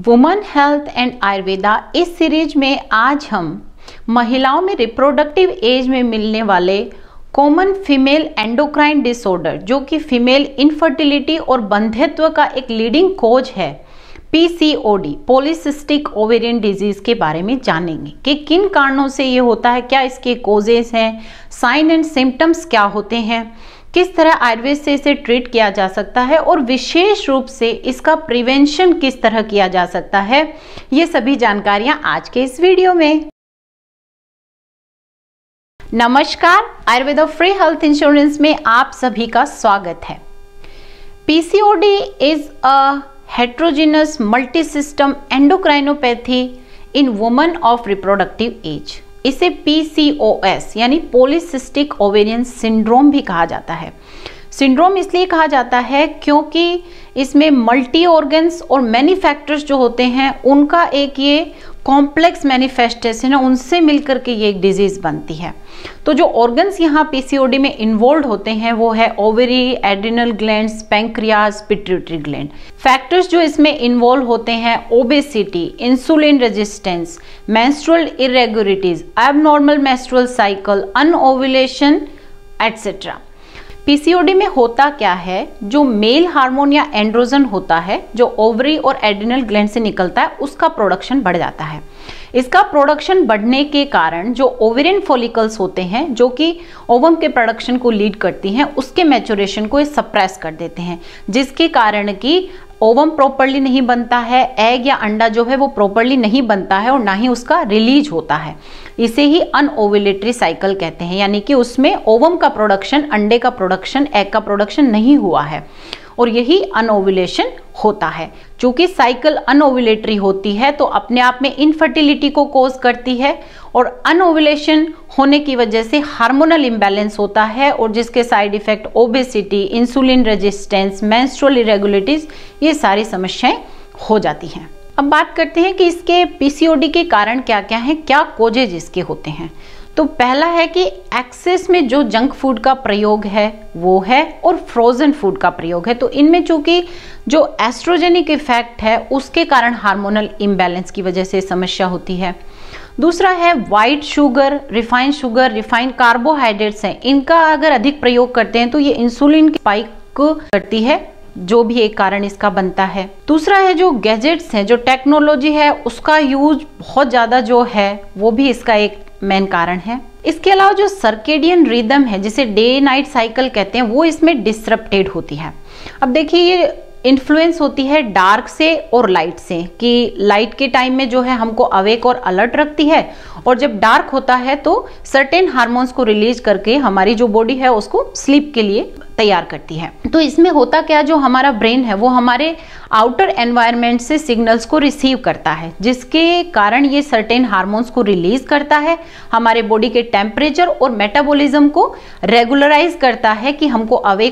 Women health and Ayurveda इस series में आज हम महिलाओं में रिप्रोडक्टिव एज में मिलने वाले कॉमन फीमेल एंडोक्राइन डिसऑर्डर जो कि फीमेल इनफर्टिलिटी और बंध्यत्व का एक लीडिंग कॉज है PCOD पॉलीसिस्टिक ओवेरियन डिजीज के बारे में जानेंगे कि किन कारणों से ये होता है, क्या इसके कोजेस हैं, साइन एंड सिम्टम्स क्या होते हैं, किस तरह आयुर्वेद से इसे ट्रीट किया जा सकता है और विशेष रूप से इसका प्रिवेंशन किस तरह किया जा सकता है। ये सभी जानकारियां आज के इस वीडियो में। नमस्कार, आयुर्वेदा फ्री हेल्थ इंश्योरेंस में आप सभी का स्वागत है। PCOD is a heterogeneous multi-system endocrinopathy in women of reproductive age। इसे PCOS यानी पॉलीसिस्टिक ओवेरियन सिंड्रोम भी कहा जाता है। सिंड्रोम इसलिए कहा जाता है क्योंकि इसमें मल्टी ऑर्गन्स और मैनी फैक्टर्स जो होते हैं उनका एक ये कॉम्प्लेक्स मैनिफेस्टेशन है, उनसे मिलकर के ये एक डिजीज बनती है। तो जो ऑर्गन्स यहाँ PCOD में इन्वॉल्व होते हैं वो है ovary, adrenal glands, pancreas, pituitary gland. Factors जो इसमें इन्वॉल्व होते हैं obesity, insulin resistance, menstrual irregularities, abnormal menstrual cycle, anovulation etcetera. PCOD में होता क्या है, जो मेल हार्मोन या एंड्रोजन होता है जो ओवरी और एड्रिनल ग्लैंड से निकलता है उसका प्रोडक्शन बढ़ जाता है। इसका प्रोडक्शन बढ़ने के कारण जो ओवेरियन फॉलिकल्स होते हैं जो कि ओवम के प्रोडक्शन को लीड करती हैं उसके मैच्योरेशन को सप्रेस कर देते हैं, जिसके कारण कि ओवम प्रॉपरली नहीं बनता है, एग या अंडा जो है वो प्रॉपरली नहीं बनता है और ना ही उसका रिलीज होता है। इसे ही अनओव्यूलेटरी साइकिल कहते हैं, यानी कि उसमें ओवम का प्रोडक्शन, अंडे का प्रोडक्शन, एग का प्रोडक्शन नहीं हुआ है और यही अनओव्यूलेशन होता है। चूंकि साइकिल अनओव्यूलेटरी होती है तो अपने आप में इनफर्टिलिटी को कॉज करती है और अनओव्यूलेशन होने की वजह से हार्मोनल इम्बैलेंस होता है और जिसके side effect obesity, insulin resistance, menstrual irregularities, ये सारी समस्याएं हो जाती हैं। अब बात करते हैं कि इसके PCOD के कारण क्या क्या हैं, क्या कोजेज इसके होते हैं। तो पहला है कि एक्सेस में जो जंक फूड का प्रयोग है वो है और फ्रोजन फूड का प्रयोग है। तो इनमें चूंकि जो एस्ट्रोजेनिक इफेक्ट है उसके कारण हार्मोनल इम्बैलेंस की वजह से समस्या होती है। दूसरा है वाइट शुगर, रिफाइंड कार्बोहाइड्रेट्स हैं, इनका अगर अधिक प्रयोग करते हैं तो ये इंसुलिन की स्पाइक करती है, जो भी एक कारण इसका बनता है। दूसरा है जो गैजेट्स हैं, जो टेक्नोलॉजी है उसका यूज बहुत ज्यादा जो है वो भी इसका एक मेन कारण है। इसके अलावा जो सर्केडियन रिदम है जिसे डे नाइट साइकिल कहते हैं वो इसमें डिसरप्टेड होती है। अब देखिए ये इन्फ्लुएंस होती है डार्क से और लाइट से, कि लाइट के टाइम में जो है हमको अवेक और अलर्ट रखती है और जब डार्क होता है तो सर्टेन हार्मोन्स को रिलीज करके हमारी जो बॉडी है उसको स्लीप के लिए तैयार करती है। तो इसमें होता क्या, जो हमारा ब्रेन है वो हमारे आउटर एनवायरनमेंट से सिग्नल्स को रिसीव करता है, जिसके कारण ये सर्टेन हार्मोन्स को रिलीज करता है, हमारे बॉडी के टेम्परेचर और मेटाबॉलिज्म को रेगुलराइज करता है कि हमको अवेक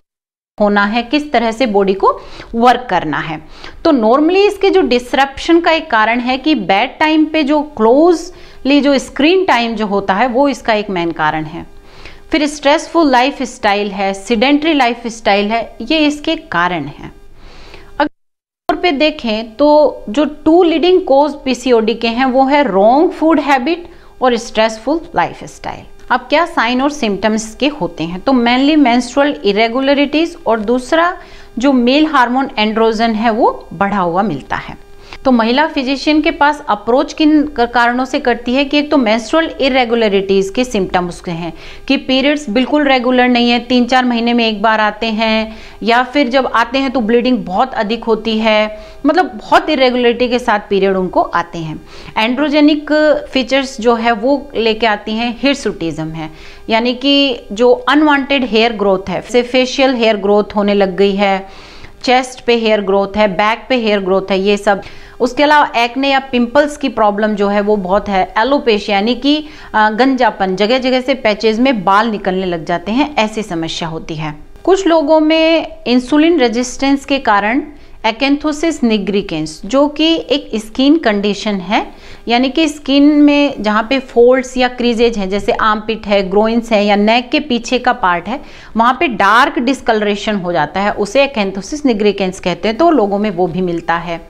होना है, किस तरह से बॉडी को वर्क करना है। तो नॉर्मली इसके जो डिसरप्शन का एक कारण है कि बेड टाइम पे जो क्लोजली जो स्क्रीन टाइम जो होता है वो इसका एक मेन कारण है। फिर स्ट्रेसफुल लाइफ स्टाइल है, सिडेंट्री लाइफ स्टाइल है, ये इसके कारण है। अगर तौर पे देखें तो जो टू लीडिंग कॉज PCOD के हैं वो है रॉन्ग फूड हैबिट और स्ट्रेसफुल लाइफ स्टाइल। अब क्या साइन और सिम्टम्स के होते हैं, तो मेनली मेंस्ट्रुअल इरेगुलरिटीज और दूसरा जो मेल हार्मोन एंड्रोजन है वो बढ़ा हुआ मिलता है। तो महिला फिजिशियन के पास अप्रोच किन कारणों से करती है कि एक तो मेंस्ट्रुअल इरेगुलरिटीज के सिम्टम्स के हैं कि पीरियड्स बिल्कुल रेगुलर नहीं है, 3-4 महीने में एक बार आते हैं, या फिर जब आते हैं तो ब्लीडिंग बहुत अधिक होती है, मतलब बहुत इरेगुलरिटी के साथ पीरियड उनको आते हैं। एंड्रोजेनिक फीचर्स जो है वो लेके आती हैं हिर्सुटिज्म है, यानी कि जो अनवांटेड हेयर ग्रोथ है, जैसे फेशियल हेयर ग्रोथ होने लग गई है, चेस्ट पे हेयर ग्रोथ है, बैक पे हेयर ग्रोथ है, ये सब। उसके अलावा एक्ने या पिंपल्स की प्रॉब्लम जो है वो बहुत है। एलोपेशिया यानी कि गंजापन, जगह जगह से पैचेज में बाल निकलने लग जाते हैं, ऐसी समस्या होती है। कुछ लोगों में इंसुलिन रेजिस्टेंस के कारण एक्एंथोसिस निग्रिकेंस जो कि एक स्किन कंडीशन है, यानी कि स्किन में जहाँ पे फोल्ड्स या क्रीजेज हैं, जैसे आर्मपिट है, ग्रोइंस है या नेक के पीछे का पार्ट है, वहाँ पे डार्क डिस्कलरेशन हो जाता है, उसे एक्एंथोसिस निग्रिकेंस कहते हैं। तो लोगों में वो भी मिलता है।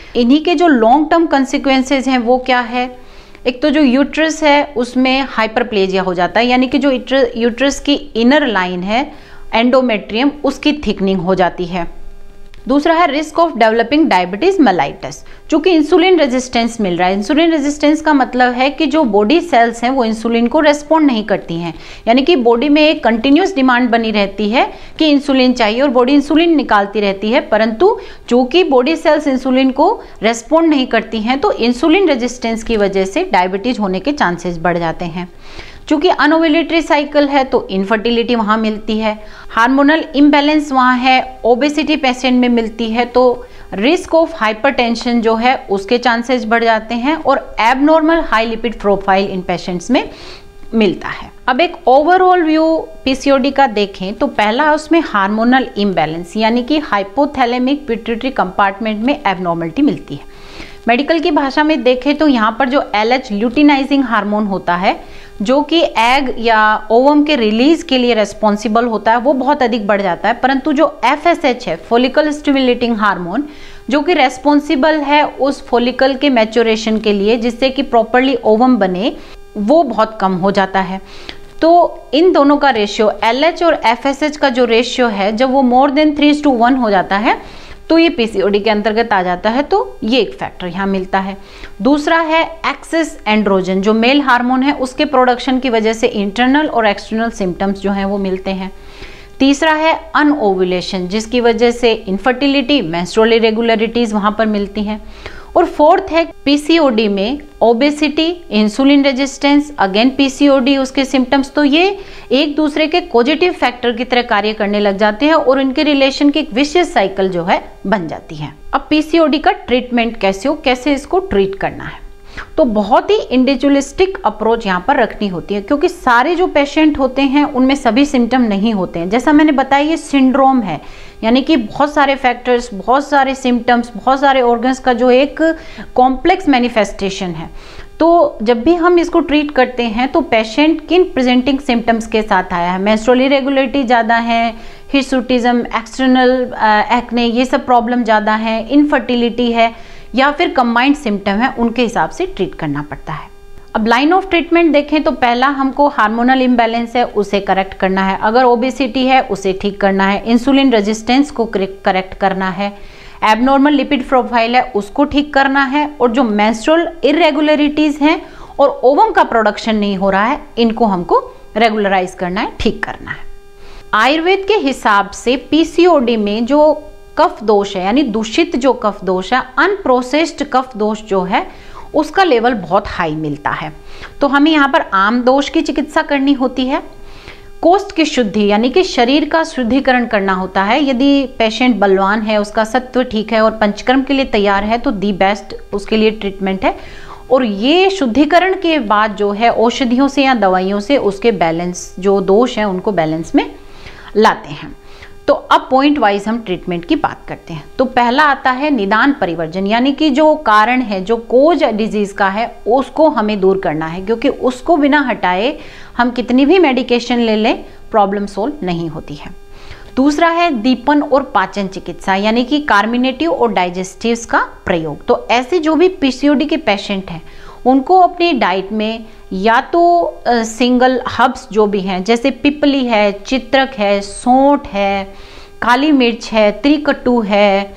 इन्हीं के जो लॉन्ग टर्म कंसिक्वेंसेज हैं वो क्या है? एक तो जो यूट्रस है उसमें हाइपरप्लेजिया हो जाता है, यानी कि जो यूट्रस की इनर लाइन है एंडोमेट्रियम उसकी थिकनिंग हो जाती है। दूसरा है risk of developing diabetes mellitus, जो कि इंसुलिन रेजिस्टेंस मिल रहा है। इंसुलिन रेजिस्टेंस का मतलब है कि जो बॉडी सेल्स हैं वो इंसुलिन को रेस्पॉन्ड नहीं करती हैं, यानी कि बॉडी में एक कंटिन्यूस डिमांड बनी रहती है कि इंसुलिन चाहिए और बॉडी इंसुलिन निकालती रहती है, परंतु चूंकि बॉडी सेल्स इंसुलिन को रेस्पॉन्ड नहीं करती हैं तो इंसुलिन रेजिस्टेंस की वजह से डायबिटीज होने के चांसेस बढ़ जाते हैं। चूंकि अनोवुलेटरी साइकिल है तो इनफर्टिलिटी वहाँ मिलती है, हार्मोनल इम्बैलेंस वहाँ है, ओबेसिटी पेशेंट में मिलती है तो रिस्क ऑफ हाइपरटेंशन जो है उसके चांसेस बढ़ जाते हैं और एबनॉर्मल हाई लिपिड प्रोफाइल इन पेशेंट्स में मिलता है। अब एक ओवरऑल व्यू पीसीओडी का देखें तो पहला उसमें हार्मोनल इम्बैलेंस, यानी कि हाइपोथैलेमिक पिट्यूटरी कंपार्टमेंट में एबनॉर्मलिटी मिलती है। मेडिकल की भाषा में देखें तो यहाँ पर जो LH ल्यूटिनाइजिंग हार्मोन होता है जो कि एग या ओवम के रिलीज के लिए रेस्पॉन्सिबल होता है वो बहुत अधिक बढ़ जाता है, परंतु जो FSH है फॉलिकल स्टिमुलेटिंग हार्मोन जो कि रेस्पॉन्सिबल है उस फॉलिकल के मैच्योरेशन के लिए जिससे कि प्रॉपरली ओवम बने, वो बहुत कम हो जाता है। तो इन दोनों का रेशियो LH और FSH का जो रेशियो है जब वो मोर देन 3:1 हो जाता है तो ये पीसीओडी के अंतर्गत आ जाता है, तो ये एक फैक्टर यहाँ मिलता है। दूसरा है एक्सेस एंड्रोजन, जो मेल हार्मोन है उसके प्रोडक्शन की वजह से इंटरनल और एक्सटर्नल सिम्टम्स जो हैं वो मिलते हैं। तीसरा है अनओवुलेशन, जिसकी वजह से इनफर्टिलिटी, मेंस्ट्रुअल इरेगुलरिटीज वहाँ पर मिलती हैं। और फोर्थ है पीसीओडी में obesity, insulin resistance, again PCOD उसके सिम्टम्स, तो ये एक दूसरे के पॉजिटिव फैक्टर की तरह कार्य करने लग जाते हैं और इनके रिलेशन की एक विशेष साइकिल जो है बन जाती है। अब पीसीओडी का ट्रीटमेंट कैसे इसको ट्रीट करना है, तो बहुत ही इंडिविजुअलिस्टिक अप्रोच यहाँ पर रखनी होती है क्योंकि सारे जो पेशेंट होते हैं उनमें सभी सिम्टम नहीं होते हैं। जैसा मैंने बताया ये सिंड्रोम है, यानी कि बहुत सारे फैक्टर्स, बहुत सारे सिम्टम्स, बहुत सारे ऑर्गन्स का जो एक कॉम्प्लेक्स मैनिफेस्टेशन है। तो जब भी हम इसको ट्रीट करते हैं तो पेशेंट किन प्रेजेंटिंग सिम्टम्स के साथ आया है, मेंस्ट्रुअल इरेगुलरिटी ज़्यादा है, हिर्सुटिज्म, एक्सटर्नल एक्ने, ये सब प्रॉब्लम ज़्यादा है, इनफर्टिलिटी है या फिर कंबाइंड सिम्टम है, उनके हिसाब से ट्रीट करना पड़ता है। अब लाइन ऑफ ट्रीटमेंट देखें तो पहला हमको हार्मोनल इम्बैलेंस है उसे करेक्ट करना है, अगर ओबेसिटी है उसे ठीक करना है, इंसुलिन रेजिस्टेंस को करेक्ट करना है, एबनॉर्मल लिपिड प्रोफाइल है उसको ठीक करना है, और जो मेंस्ट्रुअल इरेगुलरिटीज हैं और ओवम का प्रोडक्शन नहीं हो रहा है इनको हमको रेगुलराइज करना है, ठीक करना है। आयुर्वेद के हिसाब से पीसीओडी में जो कफ दोष है, यानी दूषित जो कफ दोष है, अनप्रोसेस्ड कफ दोष जो है उसका लेवल बहुत हाई मिलता है, तो हमें यहाँ पर आम दोष की चिकित्सा करनी होती है। कोष्ठ की शुद्धि, यानी कि शरीर का शुद्धिकरण करना होता है। यदि पेशेंट बलवान है, उसका सत्व ठीक है और पंचकर्म के लिए तैयार है तो दी बेस्ट उसके लिए ट्रीटमेंट है। और ये शुद्धिकरण के बाद जो है औषधियों से या दवाइयों से उसके बैलेंस जो दोष हैं उनको बैलेंस में लाते हैं। तो अब पॉइंट वाइज हम ट्रीटमेंट की बात करते हैं। तो पहला आता है निदान परिवर्जन, यानी कि जो कारण है, जो कोज डिजीज का है उसको हमें दूर करना है, क्योंकि उसको बिना हटाए हम कितनी भी मेडिकेशन ले लें प्रॉब्लम सोल्व नहीं होती है। दूसरा है दीपन और पाचन चिकित्सा, यानी कि कार्मिनेटिव और डाइजेस्टिव्स का प्रयोग। तो ऐसे जो भी पीसीओडी के पेशेंट हैं उनको अपनी डाइट में या तो सिंगल हर्ब्स जो भी हैं जैसे पिपली है, चित्रक है, सौंठ है, काली मिर्च है, त्रिकट्टू है,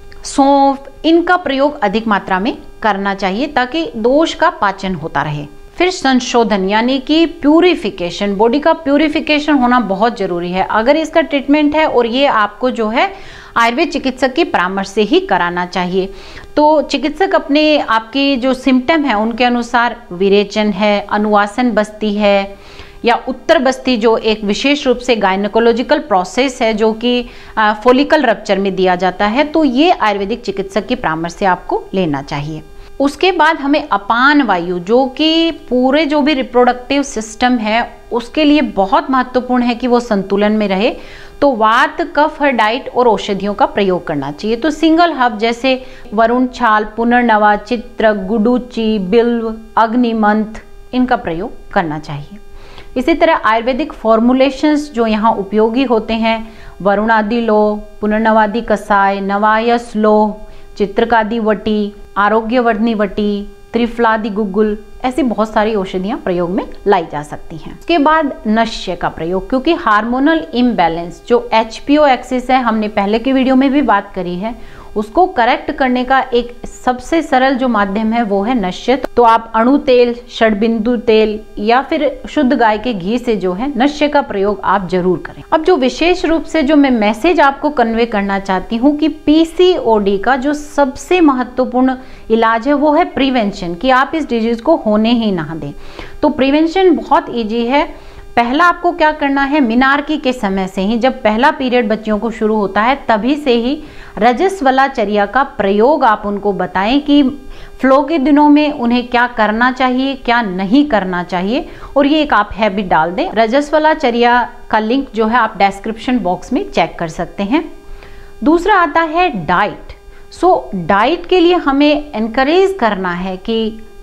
सौंफ, इनका प्रयोग अधिक मात्रा में करना चाहिए ताकि दोष का पाचन होता रहे। फिर संशोधन, यानी कि प्यूरिफिकेशन, बॉडी का प्यूरिफिकेशन होना बहुत जरूरी है। अगर इसका ट्रीटमेंट है और ये आपको जो है आयुर्वेद चिकित्सक की परामर्श से ही कराना चाहिए। तो चिकित्सक अपने आपके जो सिम्टम है उनके अनुसार विरेचन है, अनुवासन बस्ती है या उत्तर बस्ती जो एक विशेष रूप से गायनेकोलॉजिकल प्रोसेस है जो कि फॉलिकल रप्चर में दिया जाता है, तो ये आयुर्वेदिक चिकित्सक की परामर्श से आपको लेना चाहिए। उसके बाद हमें अपान वायु जो कि पूरे जो भी रिप्रोडक्टिव सिस्टम है उसके लिए बहुत महत्वपूर्ण है कि वो संतुलन में रहे, तो वात, कफ, डाइट और औषधियों का प्रयोग करना चाहिए। तो सिंगल हर्ब जैसे वरुण छाल, पुनर्नवा, चित्रक, गुडुचि, बिल्व, अग्निमंथ, इनका प्रयोग करना चाहिए। इसी तरह आयुर्वेदिक फॉर्मुलेशंस जो यहाँ उपयोगी होते हैं, वरुणादि लो, पुनर्नवादि कसाय, नवायस लो, चित्रकादि वटी, आरोग्यवर्धनी वटी, त्रिफलादि गुग्गुल, ऐसी बहुत सारी औषधियां प्रयोग में लाई जा सकती हैं। उसके बाद नश्य का प्रयोग, क्योंकि हार्मोनल इम्बैलेंस जो HPO एक्सिस है, हमने पहले के वीडियो में भी बात करी है, उसको करेक्ट करने का एक सबसे सरल जो माध्यम है वो है नश्य। तो आप अणु तेल, षडबिंदु तेल या फिर शुद्ध गाय के घी से जो है नश्य का प्रयोग आप जरूर करें। अब जो विशेष रूप से जो मैं मैसेज आपको कन्वे करना चाहती हूँ कि PCOD का जो सबसे महत्वपूर्ण इलाज है वो है प्रिवेंशन, कि आप इस डिजीज को होने ही ना दें। तो प्रिवेंशन बहुत ईजी है। पहला आपको क्या करना है, मिनार्की के समय से ही, जब पहला पीरियड बच्चियों को शुरू होता है तभी से ही रजस्वला चर्या का प्रयोग आप उनको बताएं कि फ्लो के दिनों में उन्हें क्या करना चाहिए, क्या नहीं करना चाहिए, और ये एक आप हैबिट डाल दें। रजस्वला चर्या का लिंक जो है आप डिस्क्रिप्शन बॉक्स में चेक कर सकते हैं। दूसरा आता है डाइट। डाइट के लिए हमें एनकरेज करना है कि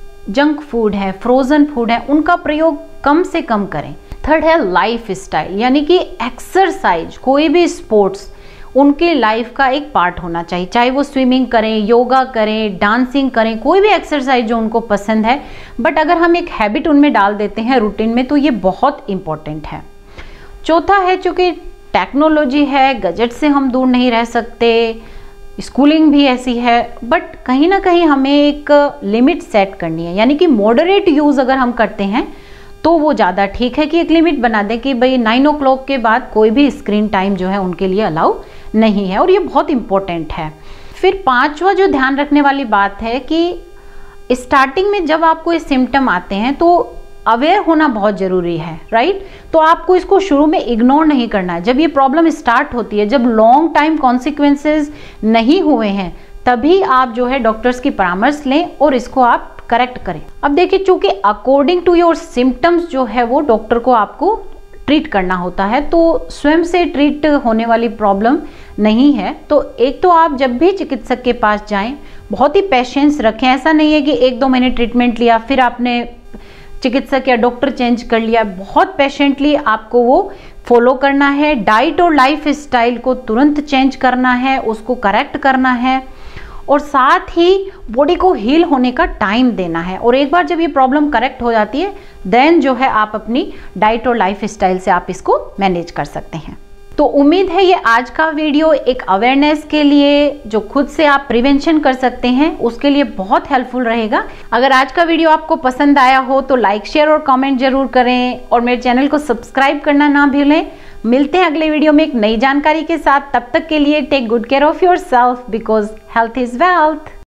जंक फूड है, फ्रोजन फूड है, उनका प्रयोग कम से कम करें। थर्ड है लाइफ स्टाइल, यानी कि एक्सरसाइज, कोई भी स्पोर्ट्स उनके लाइफ का एक पार्ट होना चाहिए, चाहे वो स्विमिंग करें, योगा करें, डांसिंग करें, कोई भी एक्सरसाइज जो उनको पसंद है, बट अगर हम एक हैबिट उनमें डाल देते हैं रूटीन में तो ये बहुत इंपॉर्टेंट है। चौथा है, चूंकि टेक्नोलॉजी है, गैजेट से हम दूर नहीं रह सकते, स्कूलिंग भी ऐसी है, बट कहीं ना कहीं हमें एक लिमिट सेट करनी है, यानी कि मॉडरेट यूज अगर हम करते हैं तो वो ज़्यादा ठीक है, कि एक लिमिट बना दें कि भाई 9 o'clock के बाद कोई भी स्क्रीन टाइम जो है उनके लिए अलाउ नहीं है, और ये बहुत इंपॉर्टेंट है। फिर पांचवा जो ध्यान रखने वाली बात है कि स्टार्टिंग में जब आपको ये सिम्टम आते हैं तो अवेयर होना बहुत ज़रूरी है, राइट। तो आपको इसको शुरू में इग्नोर नहीं करना है। जब ये प्रॉब्लम स्टार्ट होती है, जब लॉन्ग टाइम कॉन्सिक्वेंसेज नहीं हुए हैं, तभी आप जो है डॉक्टर्स की परामर्श लें और इसको आप करेक्ट करें। अब देखिए, चूंकि अकॉर्डिंग टू योर सिम्टम्स जो है वो डॉक्टर को आपको ट्रीट करना होता है, तो स्वयं से ट्रीट होने वाली प्रॉब्लम नहीं है। तो एक तो आप जब भी चिकित्सक के पास जाएं, बहुत ही पेशेंस रखें। ऐसा नहीं है कि 1-2 महीने ट्रीटमेंट लिया फिर आपने चिकित्सक या डॉक्टर चेंज कर लिया। बहुत पेशेंटली आपको वो फॉलो करना है। डाइट और लाइफ स्टाइल को तुरंत चेंज करना है, उसको करेक्ट करना है, और साथ ही बॉडी को हील होने का टाइम देना है। और एक बार जब ये प्रॉब्लम करेक्ट हो जाती है, देन जो है आप अपनी डाइट और लाइफ स्टाइल से आप इसको मैनेज कर सकते हैं। तो उम्मीद है ये आज का वीडियो एक अवेयरनेस के लिए, जो खुद से आप प्रिवेंशन कर सकते हैं, उसके लिए बहुत हेल्पफुल रहेगा। अगर आज का वीडियो आपको पसंद आया हो तो लाइक, शेयर और कमेंट जरूर करें, और मेरे चैनल को सब्सक्राइब करना ना भूलें। मिलते हैं अगले वीडियो में एक नई जानकारी के साथ। तब तक के लिए take good care of yourself, because health is wealth.